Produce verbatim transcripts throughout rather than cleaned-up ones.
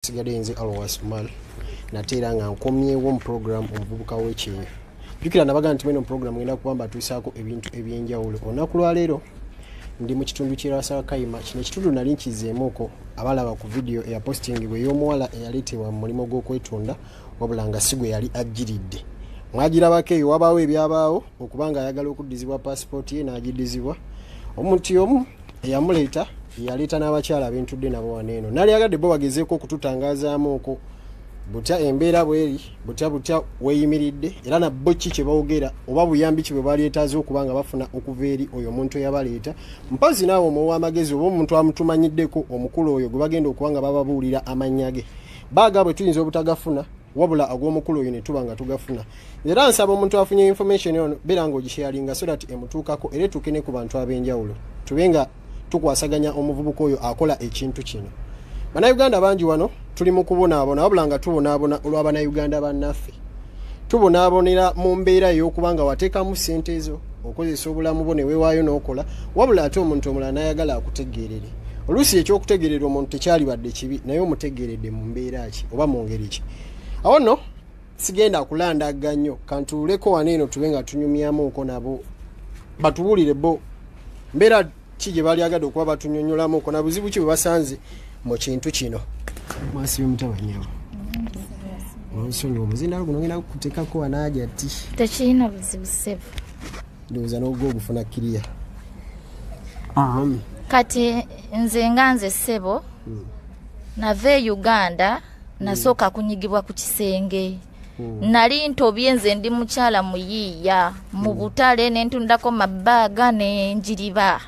nsigadde nze Alwas Mal nateera nga nkomyewo mu program omuvubuka w'ekyeyo. Jukira nabaga nti meno program ngenda kubamba tuisaako ebintu ebyenjawulo. Olunaku lwa leero ndi mu kitundu ky'Erwasa Kayima. Kino ekitundu nali nkizeemuuko abalaba ku video eya posting bwe y'omuwala eyaleetebwa mu mulimo gw'okwetunda wabula nga si gwe yali ajjiridde. Mwagirabako eyo wabaawo ebyabaawo okubanga ayagala okuddizibwa passport ye n'agiddizibwa. Omuntu omu eyamuleeta yaleeta n'abakyala abentudde nabo waneeno. Nali agadde bo bagezeeko okututangazaamuuko butya embeera bweri butya butya weeyimiridde era nabbo ki kye bawogera oba buyambi ki bwe baleetaaze okubanga bafuna okuva eri oyo omuntu eyabaleeta. Mpazi naawe omuwa amagezi oba omuntu amutumanyiddeko omukulu oyo gwe bagenda okubanga bababuulira amannya ge. Baaga bwe tuyinza obutagafuna wabula agw'omukulu oyo ne tuba nga tugafuna. Era nsaba omuntu afunye information ono beera ng'ogisharinga so that emutuukako era etuuke ne ku bantu ab'enjawulo tube nga tukwasaganya omuvubuka oyo akola ekintu kino. Bannayuganda bangi wano tuli mu kubonaabona wabula nga tubonaabona olw'Abannayuganda bannaffe. Tubonaabonera mu mbeera ey'okubanga wateekamu ssente ezo okozesa obulamu bwo ne weewaayo n'okola wabula ate omuntu omulala n'ayagala akutegeerere. Oluusi ekyokutegeerera omuntu tekyalibadde kibi naye omutegeeredde mu mbeera ki oba mu ngeri ki. Awo nno sigenda kulandagga nnyo kantuuleko waneeno tube nga tunyumyamuuko nabo batubuulire bo mbeera ki gye bali agadde okuba batunyonyolamuuko na buzibu ki bwe basanze mu kintu kino. Mwasi mutabanyawo. Onsonyiwa omuzindalo guno ngenda kukuteekako wanaaja ati. Tekirina buzibu ssebo. Ndowooza n'ogwo ogufuna kiriya. Kati nze nga nze ssebo nava e Uganda nasooka kunyigibwa ku kisenge. Nali ntobye nze ndi mukyala muyiiya mu butale ne ntundako mabaaga ne njiriba.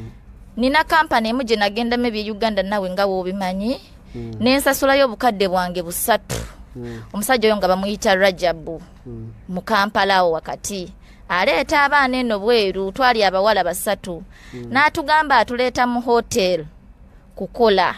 Nina kampani emu gye nagendamu ebye Uganda nawe nga w'obimanyi ne nsasulayo obukadde bwange busatu. Omusajja oyo nga bamuyita Rajabu mu Kampala awo wakati. Aleeta abaana eno bweru twali abawala basatu. N'atugamba atuleeta mu hotel kukola.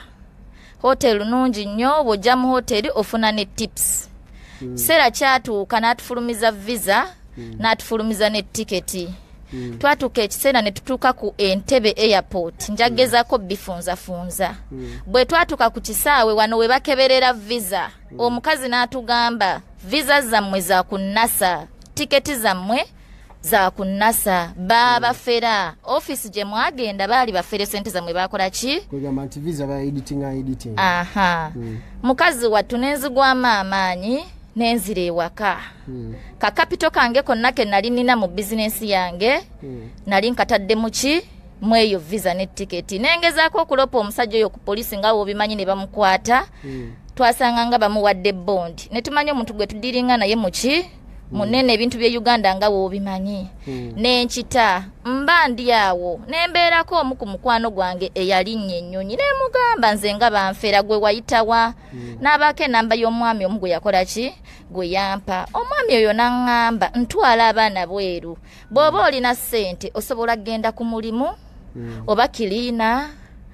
Hotel nungi nnyo bw'ojja mu hotel ofuna ne tips. Sera kyatuuka n'atufulumiza visa n'atufulumiza ne tiketi. Twatuuka ekiseera ne tutuuka ku Entebbe airport njagezaako bifunza funza. Bwe twatuuka ku kisaawe wano we bakeberera visa omukazi n'atugamba visa zammwe za kunnasa tiketi zammwe za kunnasa baba fera office gye mwagenda baali bafere sente zammwe bakola ki kugamba nti visa ba editing editing. Aha mm. Mukazi wattu nenzigwamu amaanyi nenzira ewaka. Mm. Ka capital kange konna ke nali nina mu business yange mm. nali nkatadde mu ki mweyo visa ne tiketi nengezaako okulopa omusajja oyo ku poliisi nga obimanyi ne bamukwata. Mm. Twasanga nga bamuwadde bond ne tumanya omuntu gwe tudiringa naye mu ki munene ebintu bye Uganda nga wobimanyi. Mm. Nenkita mba ndi awo nembeerako omu ku mukwano gwange eyalinnya ennyonyi ne mugamba nze nga banfera gwe wayitawa. Mm. N'abaako enamba y'omwami omu gwe yakola ki gwe yampa. Omwami oyo n'aŋŋamba ntwala abaana bweru bw'oba olina ssente osobola kgenda ku mulimu. Mm. Oba kiriina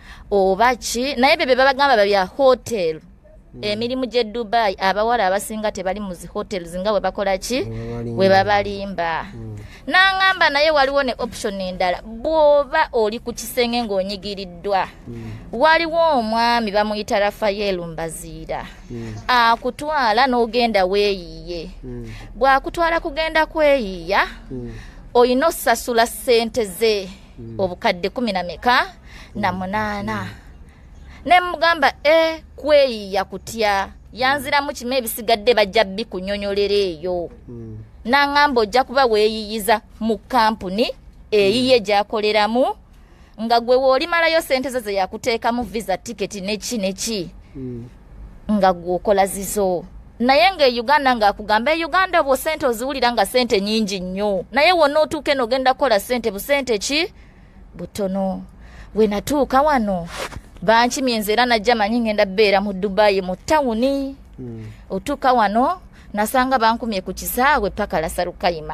oba ki naye bye babagamba babya hotel. Mm. Emirimu gye Dubai abawala abasinga tebali mu zi hotels nga we bakola ki we babalimba. Mm. N'aŋŋamba naye waliwo ne option endala bw'oba oli ku kisenge ng'onyigiriddwa. Mm. Waliwo omwami bamuyita Rafael Mbaziira. Mm. Akutwala n'ogenda weeyiye. Mm. Bw'akutwala kugenda kweyiya. Mm. Oyina osasula ssente ze. Mm. Obukadde kumi na meka mm. na munaana. Mm. Ne mugamba e kweyiya kutya yanziramu kime ebisigadde bajja bikunyonyolera eyo. Mm. N'aŋŋamba ojja kuba weeyiyiza mu kampuni eyiye gy'akoleramu nga gwe w'olimalayo ssente ze ze yakuteekamu visa tiketi neki neki. Mm. Nga gw'okola zizo naye nga e Uganda ng'akugamba e Uganda obwo ssente oziwulira nga ssente nnyingi nnyo naye wonna otuuke n'ogenda kukola ssente busente ki butono. We natuuka wano bankimye nze era najja manyi ngenda bbeera mu Dubai mu tawuni. Mm. Otuuka wano nasanga bankumye ku kisaawe paka Lasarukayima.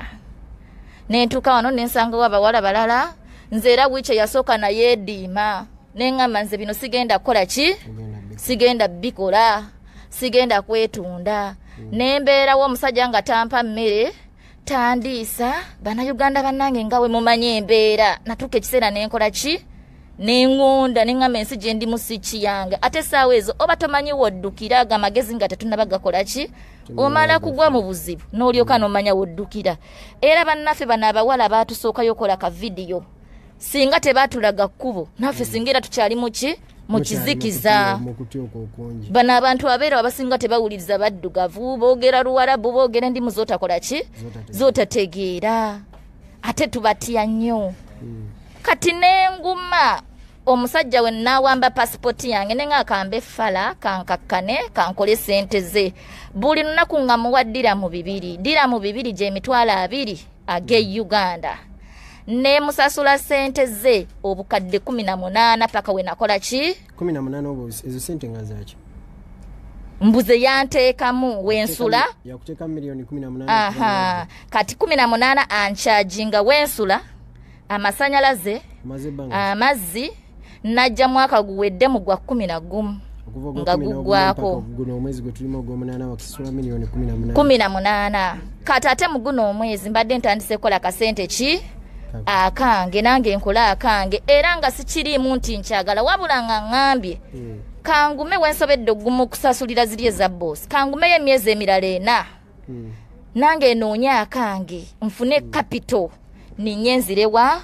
Nentuuka wano nensangawo abawala balala nze era wiice yasooka naye ediima neŋŋamba nze bino sigenda kukola ki sigenda bikola sigenda kwetunda. Mm. Nembeerawo omusajja nga tampa mmere tandiisa Bannayuganda bannange nga we mumanyi embeera natuuka ekiseera nenkola ki nengonda nengamba ensi gye ndi musiki yange ate essaawa ezo oba tomanyi woddukira aga magezi nga tetunaba gakola ki omala kugwa mu buzibu n'olyoka n'omanya woddukira era bannaffe bano abawala baatusookayo okola ka vidiyo singa tebaatulaga kkubo naffe singa era tukyali mu ki mu kizikiza bano abantu abeera abasinga tebawuliriza baddugavu boogera luwarabu boogera endimu zootakola ki zootategeera ate tubatya nnyo kati n'enguma omusajja we naawamba pasipoti yange nenga akambe fala kankakkane kankole sente ze buli lunaku nga muwa ddiramu bibiri ddiramu bibiri gye emitwalo abiri ag'e Uganda ne musasula sente ze obukadde kumi na munaana paka we nakola ki kumi na munaana obo ezo sente nga zaaki mbuze yanteekamu wensula yakuteeka miliyoni kumi na munaana aha kati kumi na munaana anchaginga wensula amasanyalaze amazzi najja mwaka guwedde mu gwa kumi na gumu nga gugwako guno omwezi gwe tulimo ogw'omunaana wakisula miliyoni kumi na munaana kumi na munaana kati ate mu guno omwezi mbadde ntandise kola kasente ki akange nange nkola akange era nga sikiriimu nti nkyagala wabula nga ŋŋambye hmm. kangume wensobedde ogumu kusasulira ziri eza bosi kangumeyo emyezi emirala ena hmm. nange enoonya akange nfune capital ninye nzirewa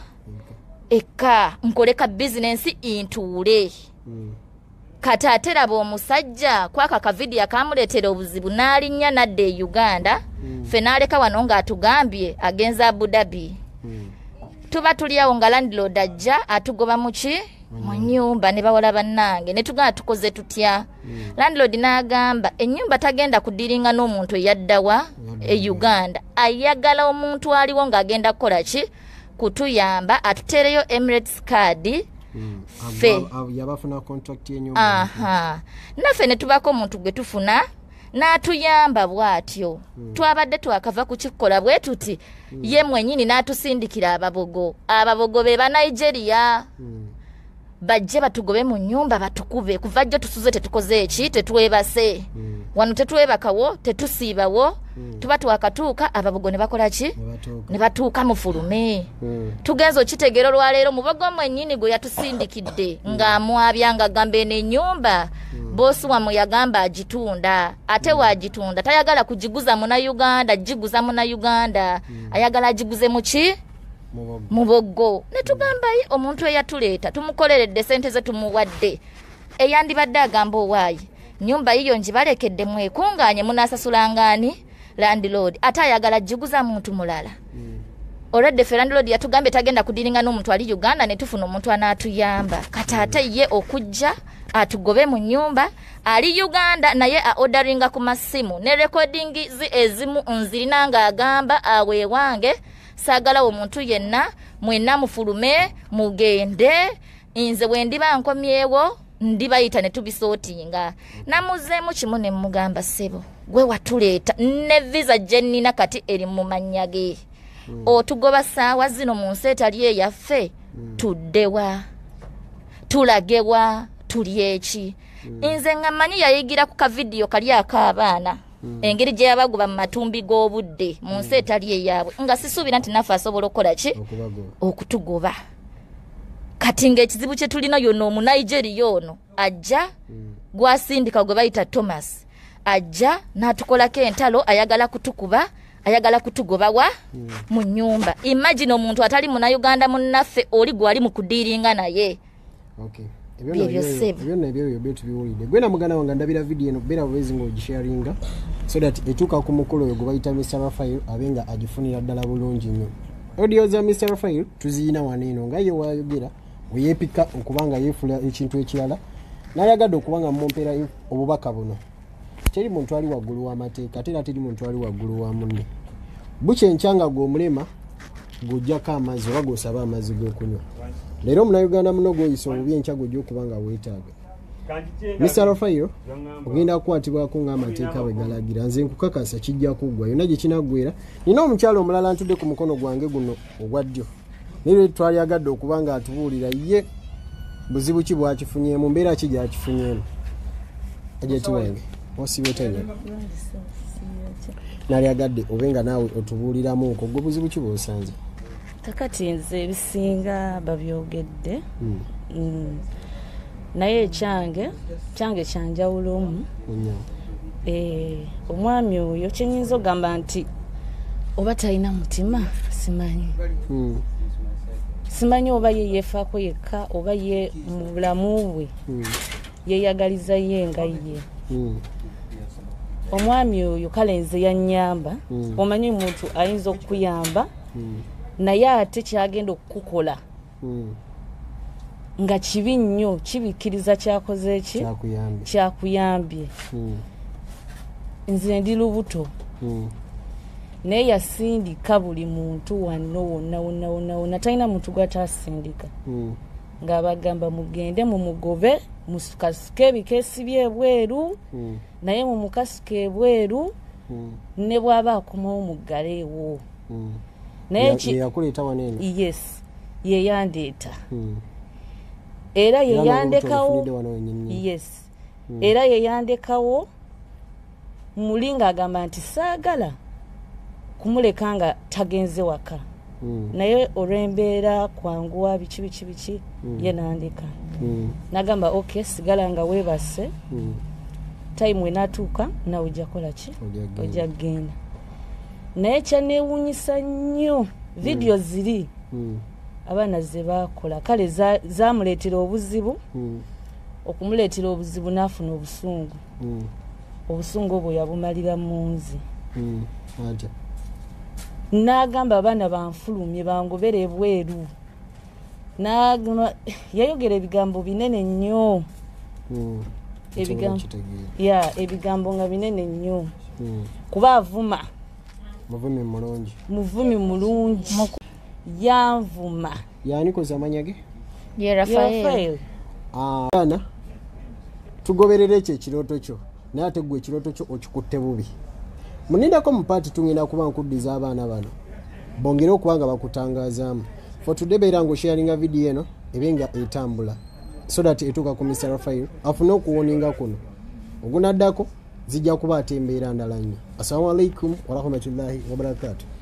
eka nkoleka bizinensi intuule hmm. kati ate laba omusajja kwaka kavidiyo akamuleetera obuzibu n'alinnya nadde e Uganda hmm. ffe n'aleka wano ng'atugambye agenza Abu Dhabi hmm. tuba tuliawo nga landlord ajja atugoba muki mu nnyumba ne bawala bannange ne tugamba tukoze tutya mm. landlord n'agamba ennyumba tagenda kudiringa n'omuntu eyaddawa e Uganda ayagala omuntu aliwo ng'agenda kukola ki kutuyamba atutereyo Emirates card mm. fe yabafuna contract y'ennyumba aha naffe ne tubako omuntu gwe tufuna n'atuyamba bw'atyo hmm. twabadde twakava ku kikola bwe tuti hmm. ye mwenyini n'atusindikira ababogo ababogo be ba Nigeria hmm. bajje batugobe mu nnyumba batukube kuva jjo tusuze tetukoze eki tetwebase hmm. wano tetwebakawo tetusiibawo hmm. tuba twakatuuka ababogo ne bakola ki ne batuuka mu fulume hmm. tugenza okitegeera olwaleero mubogo mwenyini gwe yatusindikidde hmm. ng'amwabya ng'agamba eno ennyumba hmm. bosi wamwe yagamba agitunda ate hmm. waagitunda tayagala kugiguza Munnayuganda giguza Munnayuganda hmm. ayagala agiguze mu ki mubogo ne tugamba ye omuntu eyatuleeta tumukoleredde sente ze tumuwadde eyandibadde agamba owaayi nyumba yiyo njibalekedde mwekunganye munaasasulangani landlord ate ayagala giguza muntu mulala mm. already fe landlord yatugambye tagenda kudiringa n'omuntu ali Uganda ne tufuna omuntu anaatuyamba kati ate ye okujja atugobe mu nyumba ali Uganda naye a orderinga ku masimu ne recording zi ezimu nzirina nga agamba awe wange sagala omuntu yenna mwenna mufulume mugende inze wendiba nkomyewo ndibayita ne tubisootinga namuzeemu kimu ne mugamba sebo gwe watuleeta ne visa jennina kati eri mu mannya ge mm. otugoba saawa zino mu nsi etali eyaffe mm. tuddewa tulagewa tuli eki mm. nze nga manyi yayigira ku kavidiyo kali ak'abaana mm. engeri gye yabagoba mu matumbi g'obudde mu nsi etali eyaabwe nga sisuubira nti naffe asobola okukola ki okutugoba kati ng'ekizibu kye tulina yonna omu Nigeria ono ajja mm. gwasindika gwe bayita Thomas ajja n'atukolako entalo ayagala kutukuba ayagala kutugoba wa mm. mu nnyumba imagine omuntu atali Munnayuganda munnaffe oli gwali mu kudiiringa naye okay. Ebyonna ebyo ebyo tubiwulidde gwe namugana wange ndabira vidiyo eno beera bwezi ng'ogisharinga so that etuuka ku mukolo oyo gwe bayita mister Raphael abenga agifunira ddala bulungi nnyo audio za mister Raphael tuziyina wano eno nga ye waayogera weyeepika okubanga yeefula ekintu ekirala n'ayagadde okubanga mumpeera obubaka buno teri muntu ali waggulu w'amateeka ate era teri muntu ali waggulu wa munne bukyenkyanga gw'omulema gw'oggyako amazzi oba gw'osaba amazzi g'okunywa leero Munnayuganda muno gw'oyisa obubi enkya gw'ojja okuba nga weetaaga mister Raphael ogenda kukwatibwako ng'amateeka bwe galagira nze nkukakasa kijja kuggwa yonna gye kinaggwera nina omukyalo omulala ntudde ku mukono gwange guno ogwa ddyo naye twali agadde okuba nga atubuulira ye buzibu ki bwakifunyeemu mbeera ki gyakifunyeemu ajeti wange osibetanya nali agadde obenga naawe otubuuliramu okwo buzibu ki bw'osanze kakati nze ebisinga babyogedde mm. mm. naye kyange kyange kyanjawulomu eh, omwami oyo kyenyinza ogamba nti oba talina mutima simanyi mm. simanyi oba ye yeefaako yekka oba ye mu bulamu bwe mm. yeeyagaliza ye nga ye mm. omwami oyo kale nze yannyamba mm. omanyi muntu ayinza okukuyamba mm. naye ate kyagenda okukukola mm. nga kibi nnyo kibikkiriza kyakoze ki kyakuyambye mm. nze ndi lubuto mm. naye yasindika buli muntu wano wonna wonna wonna wonna talina muntu gwatasindika mm. ng'abagamba mugende mu mugobe musukasuke ebikeesi ebweru mm. naye mu mukasuke ebweru mm. ne bw'aba akomawo muggaleewo mm. naye yakuleeta wanene yes yeyandeeta mm. era yeyandekawo yes mm. era yeyandekawo muli ng'agamba nti saagala kumuleka nga tagenze waka mm. naye olw'embeera kwanguwa biki biki biki mm. ye nandika mm. nagamba okay sigala nga weebase mm. time enatuuka nawe ojja kola ki ojja genda naye kyaneewuunyisa nnyo vidiyo mm. ziri mm. abaana ze baakola kale zamuleetera obuzibu mm. okumuleetera obuzibu n'afuna obusungu mm. obusungu obwo yabumalira mu nzi mm. n'agamba abaana banfulumye bangobere ebweru yayogera ebigambo binene nnyo mm. ebigambo ya ebigambo nga binene nnyo mm. kuba avuma muvumi mulungi muvumi mulungi yanvuma yanikoza amanya ge ye Rafael abaana tugoberere ekyo ekirooto kyo naye ate gwe ekirooto kyo okikutte bubi munindako mu paati tungenda kuba nkuddiza abaana bano bongere okuba nga bakutangazaamu for today beera ng'osharinga vidiyo eno ebe nga etambula so that etuuka ku mister Rafael afune okuwoninga kuno ogunaddako zijja kuba ate embeera ndala nnyo. Assalamu alaikum warahmatullahi wabarakatuh.